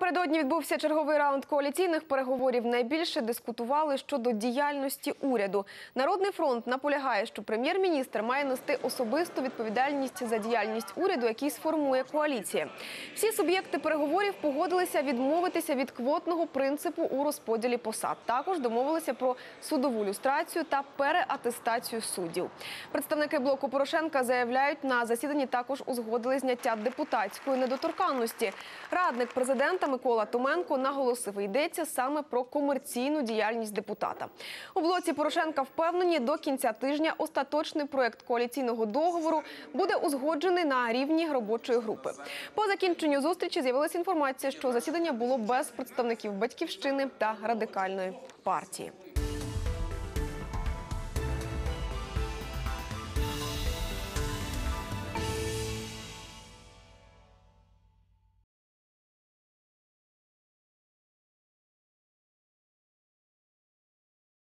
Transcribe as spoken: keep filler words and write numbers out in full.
Напередодні відбувся черговий раунд коаліційних переговорів. Найбільше дискутували щодо діяльності уряду. Народний фронт наполягає, що прем'єр-міністр має нести особисту відповідальність за діяльність уряду, який сформує коаліція. Всі суб'єкти переговорів погодилися відмовитися від квотного принципу у розподілі посад. Також домовилися про судову люстрацію та переатестацію суддів. Представники блоку Порошенка заявляють, на засіданні також узгодили зняття депутатської недоторканності. Радник президента Микола Томенко наголосив, йдеться саме про комерційну діяльність депутата. У блоці Порошенка впевнені, до кінця тижня остаточний проєкт коаліційного договору буде узгоджений на рівні робочої групи. По закінченню зустрічі з'явилася інформація, що засідання було без представників Батьківщини та Радикальної партії.